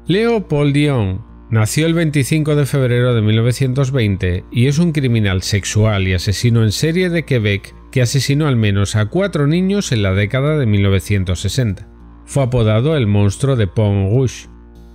Leo Paul Dion nació el 25 de febrero de 1920 y es un criminal sexual y asesino en serie de Quebec que asesinó al menos a 4 niños en la década de 1960. Fue apodado el monstruo de Pont Rouge.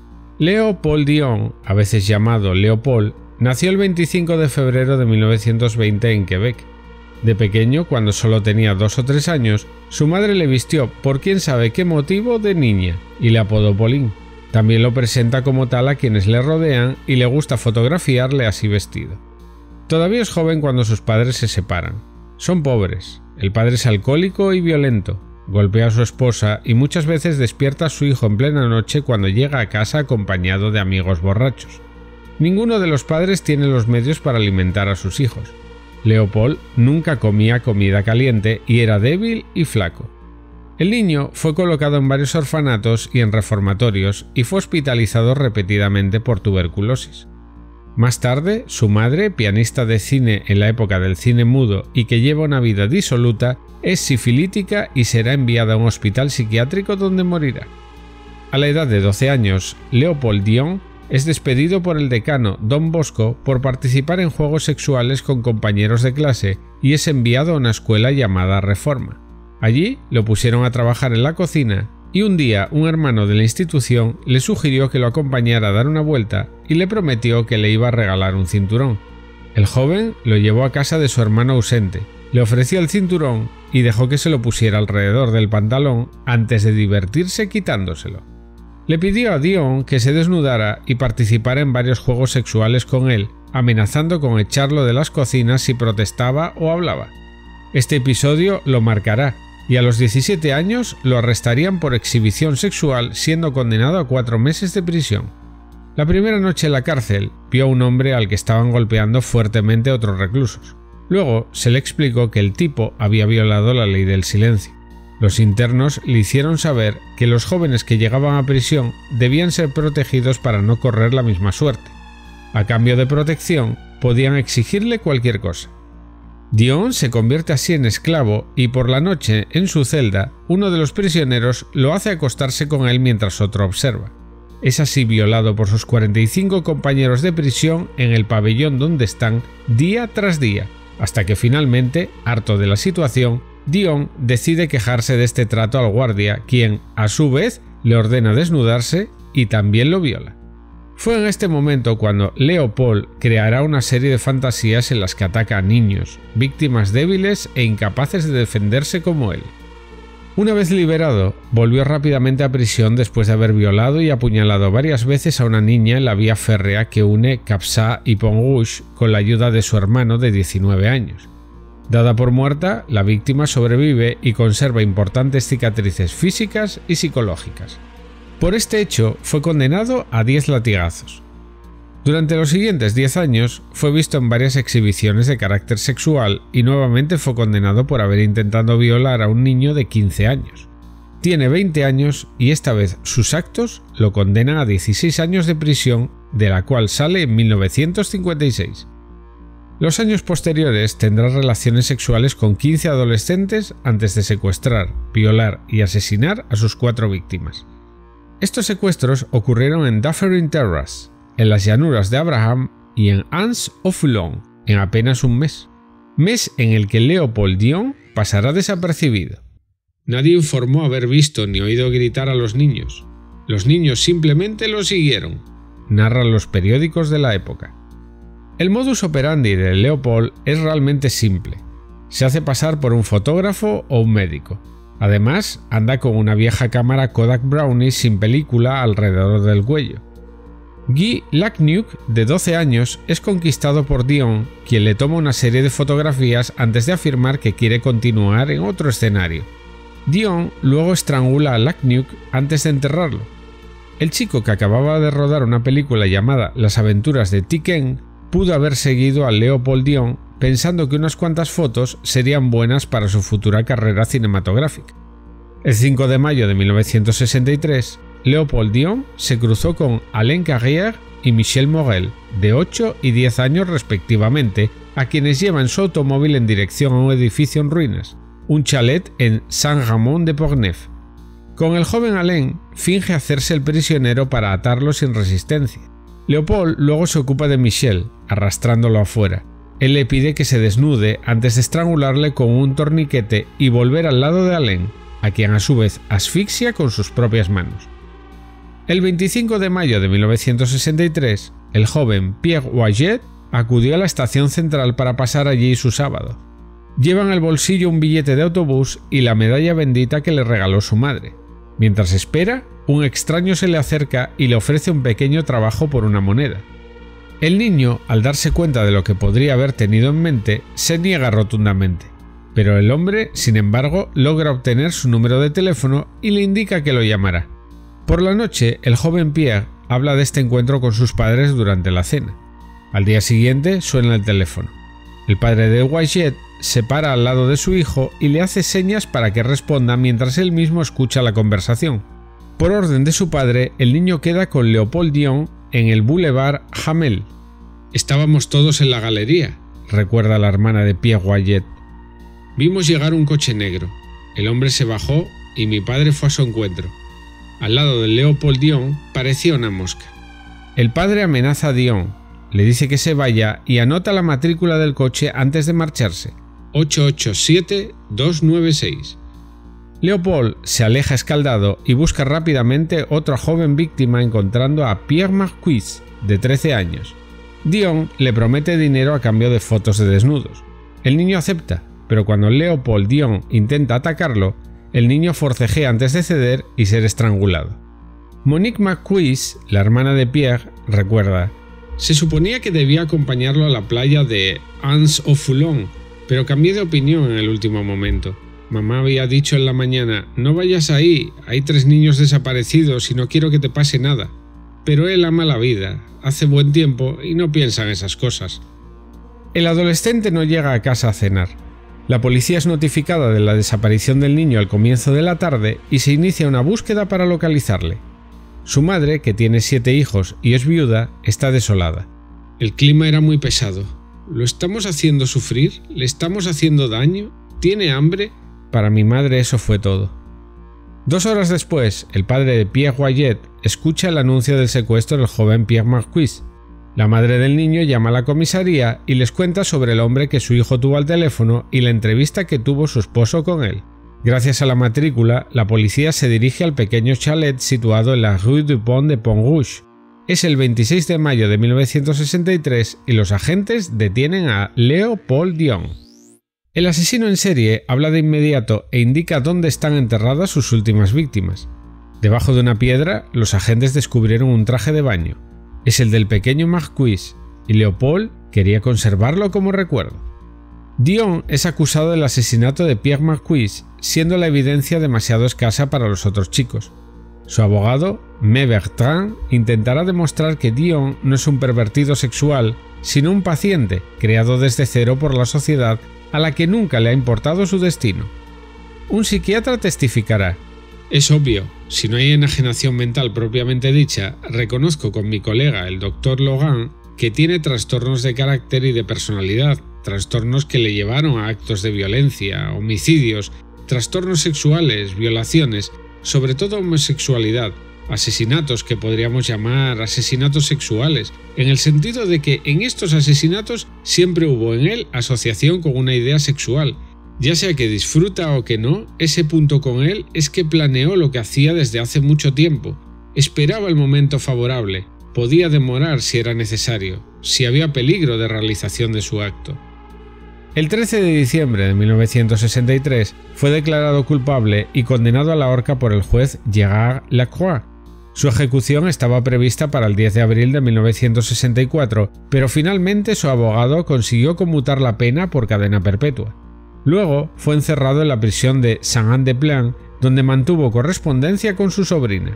Leo Paul Dion, a veces llamado Leopold, nació el 25 de febrero de 1920 en Quebec. De pequeño, cuando solo tenía 2 o 3 años, su madre le vistió por quién sabe qué motivo de niña y le apodó Pauline. También lo presenta como tal a quienes le rodean y le gusta fotografiarle así vestido. Todavía es joven cuando sus padres se separan. Son pobres, el padre es alcohólico y violento, golpea a su esposa y muchas veces despierta a su hijo en plena noche cuando llega a casa acompañado de amigos borrachos. Ninguno de los padres tiene los medios para alimentar a sus hijos. Leopold nunca comía comida caliente y era débil y flaco. El niño fue colocado en varios orfanatos y en reformatorios y fue hospitalizado repetidamente por tuberculosis. Más tarde, su madre, pianista de cine en la época del cine mudo y que lleva una vida disoluta, es sifilítica y será enviada a un hospital psiquiátrico donde morirá. A la edad de 12 años, Leopold Dion es despedido por el decano Don Bosco por participar en juegos sexuales con compañeros de clase y es enviado a una escuela llamada Reforma. Allí lo pusieron a trabajar en la cocina y un día un hermano de la institución le sugirió que lo acompañara a dar una vuelta y le prometió que le iba a regalar un cinturón. El joven lo llevó a casa de su hermano ausente, le ofreció el cinturón y dejó que se lo pusiera alrededor del pantalón antes de divertirse quitándoselo. Le pidió a Dion que se desnudara y participara en varios juegos sexuales con él, amenazando con echarlo de las cocinas si protestaba o hablaba. Este episodio lo marcará y a los 17 años lo arrestarían por exhibición sexual, siendo condenado a 4 meses de prisión. La primera noche en la cárcel vio a un hombre al que estaban golpeando fuertemente otros reclusos. Luego se le explicó que el tipo había violado la ley del silencio. Los internos le hicieron saber que los jóvenes que llegaban a prisión debían ser protegidos para no correr la misma suerte. A cambio de protección, podían exigirle cualquier cosa. Dion se convierte así en esclavo y por la noche, en su celda, uno de los prisioneros lo hace acostarse con él mientras otro observa. Es así violado por sus 45 compañeros de prisión en el pabellón donde están día tras día, hasta que finalmente, harto de la situación, Dion decide quejarse de este trato al guardia, quien, a su vez, le ordena desnudarse y también lo viola. Fue en este momento cuando Leopold creará una serie de fantasías en las que ataca a niños, víctimas débiles e incapaces de defenderse como él. Una vez liberado, volvió rápidamente a prisión después de haber violado y apuñalado varias veces a una niña en la vía férrea que une Capsa y Pont Rouge con la ayuda de su hermano de 19 años. Dada por muerta, la víctima sobrevive y conserva importantes cicatrices físicas y psicológicas. Por este hecho, fue condenado a 10 latigazos. Durante los siguientes 10 años, fue visto en varias exhibiciones de carácter sexual y nuevamente fue condenado por haber intentado violar a un niño de 15 años. Tiene 20 años y esta vez sus actos lo condenan a 16 años de prisión, de la cual sale en 1956. Los años posteriores tendrá relaciones sexuales con 15 adolescentes antes de secuestrar, violar y asesinar a sus 4 víctimas. Estos secuestros ocurrieron en Dufferin Terrace, en las llanuras de Abraham y en Anse-au-Foulon en apenas un mes en el que Leopold Dion pasará desapercibido. Nadie informó haber visto ni oído gritar a los niños. Los niños simplemente lo siguieron, narran los periódicos de la época. El modus operandi de Leopold es realmente simple. Se hace pasar por un fotógrafo o un médico. Además, anda con una vieja cámara Kodak Brownie sin película alrededor del cuello. Guy Lacnuc, de 12 años, es conquistado por Dion, quien le toma una serie de fotografías antes de afirmar que quiere continuar en otro escenario. Dion luego estrangula a Lacnuc antes de enterrarlo. El chico, que acababa de rodar una película llamada Las aventuras de Tiken, pudo haber seguido a Leopold Dion pensando que unas cuantas fotos serían buenas para su futura carrera cinematográfica. El 5 de mayo de 1963, Leopold Dion se cruzó con Alain Carrière y Michel Morel, de 8 y 10 años respectivamente, a quienes lleva en su automóvil en dirección a un edificio en ruinas, un chalet en Saint-Ramond-de-Portneuf. Con el joven Alain finge hacerse el prisionero para atarlo sin resistencia. Leopold luego se ocupa de Michel, arrastrándolo afuera. Él le pide que se desnude antes de estrangularle con un torniquete y volver al lado de Alain, a quien a su vez asfixia con sus propias manos. El 25 de mayo de 1963, el joven Pierre Waget acudió a la estación central para pasar allí su sábado. Lleva en el bolsillo un billete de autobús y la medalla bendita que le regaló su madre. Mientras espera, un extraño se le acerca y le ofrece un pequeño trabajo por una moneda. El niño, al darse cuenta de lo que podría haber tenido en mente, se niega rotundamente. Pero el hombre, sin embargo, logra obtener su número de teléfono y le indica que lo llamará. Por la noche, el joven Pierre habla de este encuentro con sus padres durante la cena. Al día siguiente suena el teléfono. El padre de Waget se para al lado de su hijo y le hace señas para que responda mientras él mismo escucha la conversación. Por orden de su padre, el niño queda con Leopold Dion en el Boulevard Hamel. «Estábamos todos en la galería», recuerda la hermana de Pierre Waget. «Vimos llegar un coche negro. El hombre se bajó y mi padre fue a su encuentro. Al lado de Leopold Dion parecía una mosca. El padre amenaza a Dion, le dice que se vaya y anota la matrícula del coche antes de marcharse. 887-296. Leopold se aleja escaldado y busca rápidamente otra joven víctima encontrando a Pierre Marquis, de 13 años. Dion le promete dinero a cambio de fotos de desnudos. El niño acepta, pero cuando Leopold Dion intenta atacarlo, el niño forcejea antes de ceder y ser estrangulado. Monique Marquis, la hermana de Pierre, recuerda: «Se suponía que debía acompañarlo a la playa de Anse-au-Foulon, pero cambié de opinión en el último momento. Mamá había dicho en la mañana: no vayas ahí, hay 3 niños desaparecidos y no quiero que te pase nada. Pero él ama la vida, hace buen tiempo y no piensa en esas cosas». El adolescente no llega a casa a cenar. La policía es notificada de la desaparición del niño al comienzo de la tarde y se inicia una búsqueda para localizarle. Su madre, que tiene 7 hijos y es viuda, está desolada. «El clima era muy pesado. ¿Lo estamos haciendo sufrir? ¿Le estamos haciendo daño? ¿Tiene hambre?». Para mi madre eso fue todo. 2 horas después, el padre de Pierre Waget escucha el anuncio del secuestro del joven Pierre Marquis. La madre del niño llama a la comisaría y les cuenta sobre el hombre que su hijo tuvo al teléfono y la entrevista que tuvo su esposo con él. Gracias a la matrícula, la policía se dirige al pequeño chalet situado en la Rue du Pont de Pont-Rouge. Es el 26 de mayo de 1963 y los agentes detienen a Leopold Dion. El asesino en serie habla de inmediato e indica dónde están enterradas sus últimas víctimas. Debajo de una piedra, los agentes descubrieron un traje de baño. Es el del pequeño Marquis, y Leopold quería conservarlo como recuerdo. Dion es acusado del asesinato de Pierre Marquis, siendo la evidencia demasiado escasa para los otros chicos. Su abogado, Me Bertrand, intentará demostrar que Dion no es un pervertido sexual, sino un paciente creado desde cero por la sociedad a la que nunca le ha importado su destino. Un psiquiatra testificará: «Es obvio, si no hay enajenación mental propiamente dicha, reconozco con mi colega el Dr. Logan que tiene trastornos de carácter y de personalidad, trastornos que le llevaron a actos de violencia, homicidios, trastornos sexuales, violaciones, sobre todo homosexualidad, asesinatos que podríamos llamar asesinatos sexuales, en el sentido de que en estos asesinatos siempre hubo en él asociación con una idea sexual. Ya sea que disfruta o que no, ese punto con él es que planeó lo que hacía desde hace mucho tiempo. Esperaba el momento favorable, podía demorar si era necesario, si había peligro de realización de su acto». El 13 de diciembre de 1963 fue declarado culpable y condenado a la horca por el juez Gérard Lacroix. Su ejecución estaba prevista para el 10 de abril de 1964, pero finalmente su abogado consiguió conmutar la pena por cadena perpetua. Luego fue encerrado en la prisión de Saint-Anne-de-Plain, donde mantuvo correspondencia con su sobrina.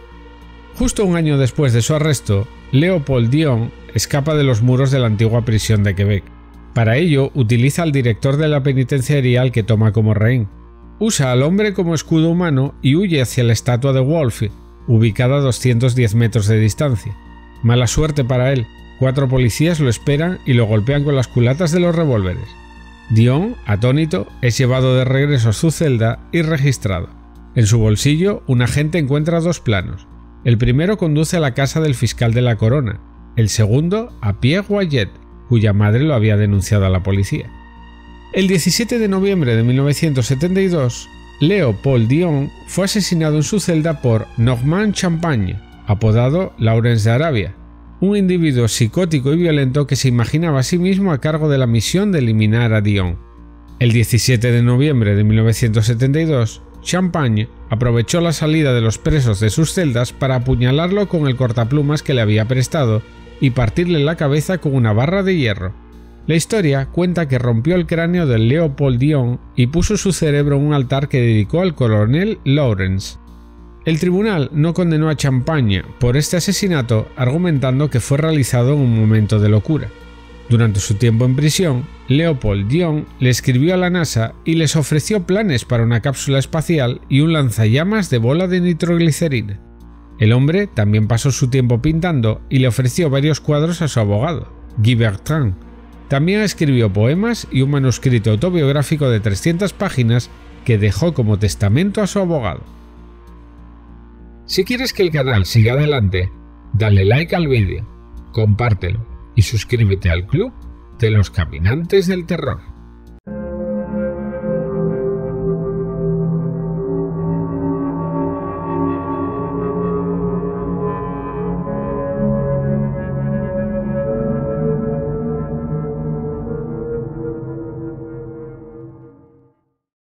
Justo un año después de su arresto, Leopold Dion escapa de los muros de la antigua prisión de Quebec. Para ello, utiliza al director de la penitenciaría al que toma como rehén. Usa al hombre como escudo humano y huye hacia la estatua de Wolf, ubicada a 210 metros de distancia. Mala suerte para él, 4 policías lo esperan y lo golpean con las culatas de los revólveres. Dion, atónito, es llevado de regreso a su celda y registrado. En su bolsillo, un agente encuentra 2 planos. El primero conduce a la casa del fiscal de la corona, el segundo a Pierre Wyatt, cuya madre lo había denunciado a la policía. El 17 de noviembre de 1972, Leo Paul Dion fue asesinado en su celda por Normand Champagne, apodado Lawrence de Arabia, un individuo psicótico y violento que se imaginaba a sí mismo a cargo de la misión de eliminar a Dion. El 17 de noviembre de 1972, Champagne aprovechó la salida de los presos de sus celdas para apuñalarlo con el cortaplumas que le había prestado y partirle la cabeza con una barra de hierro. La historia cuenta que rompió el cráneo de Leo Paul Dion y puso su cerebro en un altar que dedicó al coronel Lawrence. El tribunal no condenó a Champagne por este asesinato, argumentando que fue realizado en un momento de locura. Durante su tiempo en prisión, Leopold Dion le escribió a la NASA y les ofreció planes para una cápsula espacial y un lanzallamas de bola de nitroglicerina. El hombre también pasó su tiempo pintando y le ofreció varios cuadros a su abogado, Guy Bertrand. También escribió poemas y un manuscrito autobiográfico de 300 páginas que dejó como testamento a su abogado. Si quieres que el canal siga adelante, dale like al vídeo, compártelo y suscríbete al Club de los Caminantes del Terror.